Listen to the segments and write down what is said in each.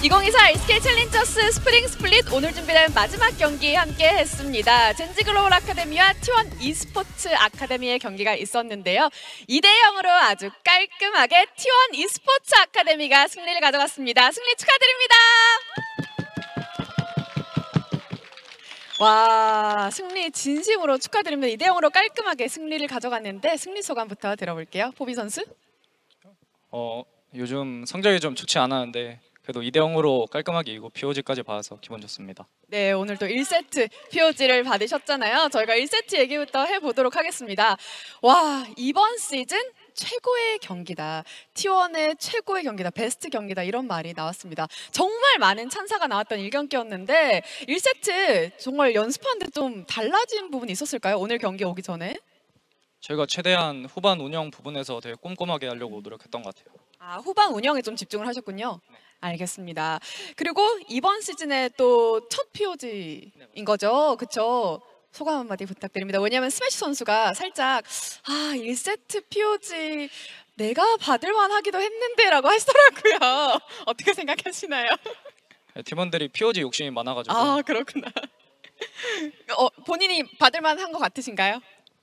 2024 SK 챌린저스 스프링 스플릿 오늘 준비된 마지막 경기 함께 했습니다. 젠지 글로벌 아카데미와 T1 e스포츠 아카데미의 경기가 있었는데요. 2대 0으로 아주 깔끔하게 T1 e스포츠 아카데미가 승리를 가져갔습니다. 승리 축하드립니다. 와, 승리 진심으로 축하드립니다. 2대 0으로 깔끔하게 승리를 가져갔는데 승리 소감부터 들어볼게요. 포비 선수. 요즘 성적이 좀 좋지 않았는데 그래도 2대 0으로 깔끔하게 이기고 POG까지 받아서 기분 좋습니다. 네, 오늘 또 1세트 POG를 받으셨잖아요. 저희가 1세트 얘기부터 해보도록 하겠습니다. 와, 이번 시즌 최고의 경기다. T1의 최고의 경기다. 베스트 경기다. 이런 말이 나왔습니다. 정말 많은 찬사가 나왔던 1경기였는데 1세트 정말 연습하는데 좀 달라진 부분이 있었을까요? 오늘 경기 오기 전에? 저희가 최대한 후반 운영 부분에서 되게 꼼꼼하게 하려고 노력했던 것 같아요. 아, 후반 운영에 좀 집중을 하셨군요. 알겠습니다. 그리고 이번 시즌에 또 첫 POG인 거죠? 그쵸? 소감 한마디 부탁드립니다. 왜냐하면 스매시 선수가 살짝 1세트 POG 내가 받을만 하기도 했는데 라고 하시더라고요. 어떻게 생각하시나요? 팀원들이 POG 욕심이 많아가지고 아, 그렇구나. 본인이 받을만 한 것 같으신가요?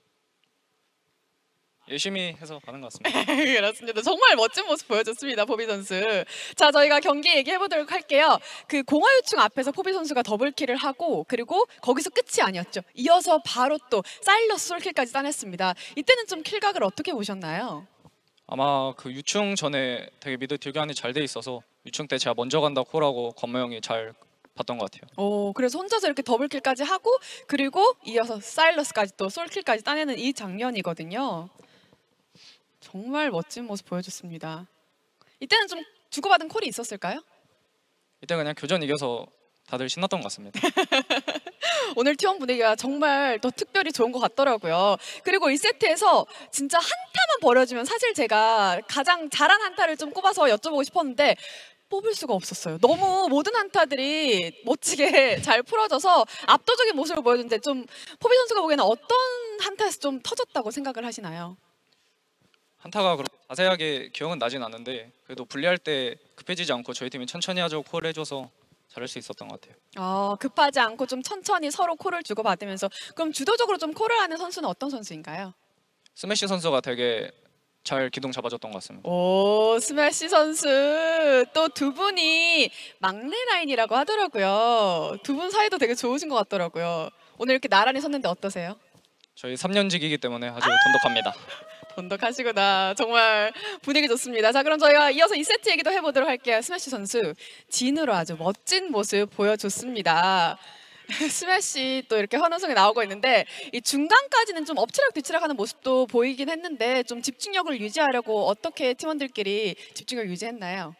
열심히 해서 가는 것 같습니다. 그렇습니다. 정말 멋진 모습 보여줬습니다, 포비 선수. 자, 저희가 경기 얘기해보도록 할게요. 그 공화유충 앞에서 포비 선수가 더블킬을 하고 그리고 거기서 끝이 아니었죠. 이어서 바로 또 사일러스 솔킬까지 따냈습니다. 이때는 좀 킬각을 어떻게 보셨나요? 아마 그 유충 전에 되게 미드 딜교환이 잘 돼 있어서 유충 때 제가 먼저 간다 콜하고 건모 형이 잘 봤던 것 같아요. 그래서 혼자서 이렇게 더블킬까지 하고 그리고 이어서 사일러스까지 또 솔킬까지 따내는 이 장면이거든요. 정말 멋진 모습 보여줬습니다. 이때는 좀 주고받은 콜이 있었을까요? 이때 그냥 교전 이겨서 다들 신났던 것 같습니다. 오늘 T1 분위기가 정말 더 특별히 좋은 것 같더라고요. 그리고 1세트에서 진짜 한타만 벌어지면 사실 제가 가장 잘한 한타를 좀 꼽아서 여쭤보고 싶었는데 뽑을 수가 없었어요. 너무 모든 한타들이 멋지게 잘 풀어져서 압도적인 모습을 보여줬는데 좀 포비 선수가 보기에는 어떤 한타에서 좀 터졌다고 생각을 하시나요? 한타가 그렇게 자세하게 기억은 나진 않는데 그래도 분리할 때 급해지지 않고 저희 팀이 천천히 하자고 콜을 해줘서 잘할 수 있었던 것 같아요. 급하지 않고 좀 천천히 서로 콜을 주고받으면서 그럼 주도적으로 좀 콜을 하는 선수는 어떤 선수인가요? 스매시 선수가 되게 잘 기둥 잡아줬던 것 같습니다. 오, 스매시 선수 또 두 분이 막내 라인이라고 하더라고요. 두 분 사이도 되게 좋으신 것 같더라고요. 오늘 이렇게 나란히 섰는데 어떠세요? 저희 3년직이기 때문에 아주 돈독합니다. 돈독하시구나. 정말 분위기 좋습니다. 자, 그럼 저희가 이어서 2세트 얘기도 해보도록 할게요. 스매시 선수 진으로 아주 멋진 모습 보여줬습니다. 스매시 또 이렇게 환호성이 나오고 있는데 이 중간까지는 좀 엎치락뒤치락하는 모습도 보이긴 했는데 좀 집중력을 유지하려고 어떻게 팀원들끼리 집중력 유지했나요?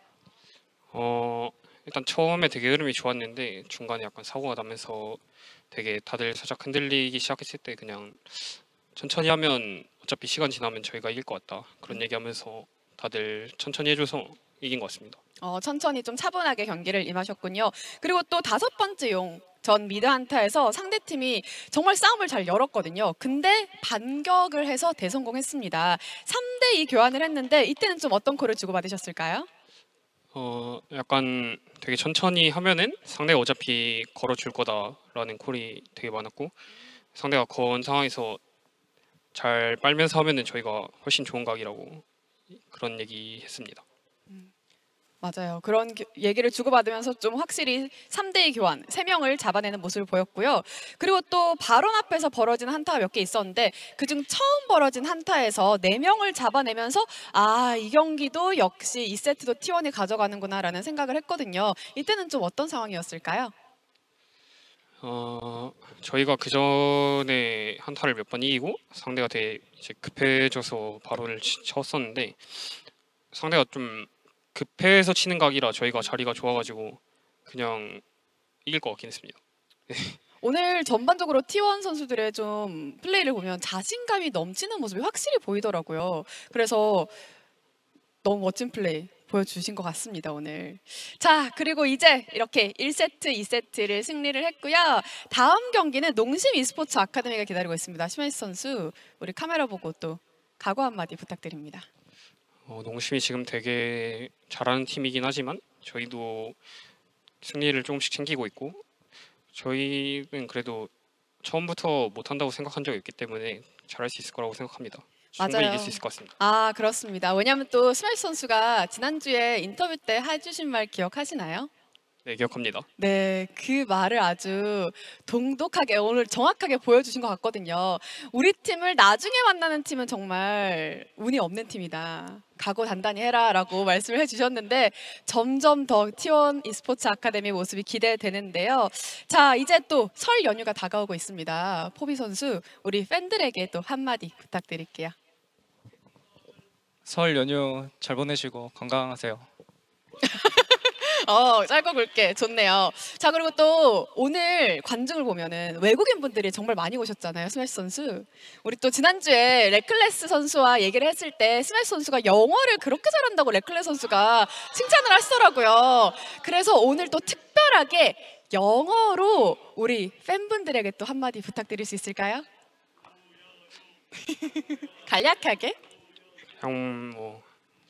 일단 처음에 되게 흐름이 좋았는데 중간에 약간 사고가 나면서 되게 다들 살짝 흔들리기 시작했을 때 그냥 천천히 하면 어차피 시간 지나면 저희가 이길 것 같다 그런 얘기하면서 다들 천천히 해줘서 이긴 것 같습니다. 천천히 좀 차분하게 경기를 임하셨군요. 그리고 또 다섯 번째 용 전 미드 한타에서 상대팀이 정말 싸움을 잘 열었거든요. 근데 반격을 해서 대성공했습니다. 3대2 교환을 했는데 이때는 좀 어떤 콜을 주고받으셨을까요? 약간 되게 천천히 하면은 상대가 어차피 걸어줄 거다라는 콜이 되게 많았고 상대가 건 상황에서 잘 빨면서 하면은 저희가 훨씬 좋은 각이라고 그런 얘기 했습니다. 맞아요. 그런 얘기를 주고받으면서 좀 확실히 3대2 교환, 3명을 잡아내는 모습을 보였고요. 그리고 또 바론 앞에서 벌어진 한타가 몇 개 있었는데 그중 처음 벌어진 한타에서 4명을 잡아내면서 이 경기도 역시 2세트도 T1이 가져가는구나 라는 생각을 했거든요. 이때는 좀 어떤 상황이었을까요? 저희가 그 전에 한타를 몇 번 이기고 상대가 되게 이제 급해져서 바론을 쳤었는데 상대가 좀 급해서 치는 각이라 저희가 자리가 좋아가지고 그냥 이길 것 같긴 했습니다. 오늘 전반적으로 T1 선수들의 좀 플레이를 보면 자신감이 넘치는 모습이 확실히 보이더라고요. 그래서 너무 멋진 플레이 보여주신 것 같습니다, 오늘. 자, 그리고 이제 이렇게 1세트, 2세트를 승리를 했고요. 다음 경기는 농심 e스포츠 아카데미가 기다리고 있습니다. 심혜지 선수, 우리 카메라 보고 또 각오 한마디 부탁드립니다. 농심이 지금 되게 잘하는 팀이긴 하지만 저희도 승리를 조금씩 챙기고 있고 저희는 그래도 처음부터 못한다고 생각한 적이 없기 때문에 잘할 수 있을 거라고 생각합니다. 충분히 맞아요. 이길 수 있을 것 같습니다. 아, 그렇습니다. 왜냐하면 또 스매시 선수가 지난주에 인터뷰 때 해주신 말 기억하시나요? 네, 기억합니다. 네, 그 말을 아주 동독하게 오늘 정확하게 보여주신 것 같거든요. 우리 팀을 나중에 만나는 팀은 정말 운이 없는 팀이다. 각오 단단히 해라라고 말씀을 해주셨는데 점점 더 T1 e스포츠 아카데미 모습이 기대되는데요. 자, 이제 또 설 연휴가 다가오고 있습니다. 포비 선수, 우리 팬들에게 또 한마디 부탁드릴게요. 설 연휴 잘 보내시고 건강하세요. 짧고 굵게 좋네요. 자, 그리고 또 오늘 관중을 보면은 외국인 분들이 정말 많이 오셨잖아요, 스매시 선수. 우리 또 지난주에 레클레스 선수와 얘기를 했을 때 스매시 선수가 영어를 그렇게 잘한다고 레클레스 선수가 칭찬을 하시더라고요. 그래서 오늘 또 특별하게 영어로 우리 팬분들에게 또 한마디 부탁드릴 수 있을까요? 간략하게. 형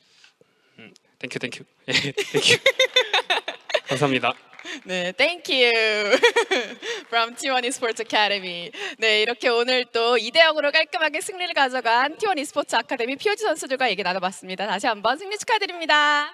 땡큐. 예, 땡큐. 감사합니다. 네, thank you from T1 e스포츠 아카데미. 네, 이렇게 오늘 또 2대0으로 깔끔하게 승리를 가져간 T1 e스포츠 아카데미 POG 선수들과 얘기 나눠봤습니다. 다시 한번 승리 축하드립니다.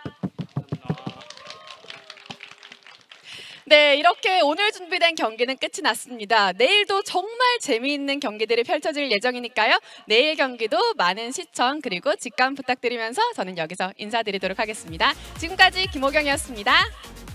네, 이렇게 오늘 준비된 경기는 끝이 났습니다. 내일도 정말 재미있는 경기들이 펼쳐질 예정이니까요. 내일 경기도 많은 시청 그리고 직관 부탁드리면서 저는 여기서 인사드리도록 하겠습니다. 지금까지 김호경이었습니다.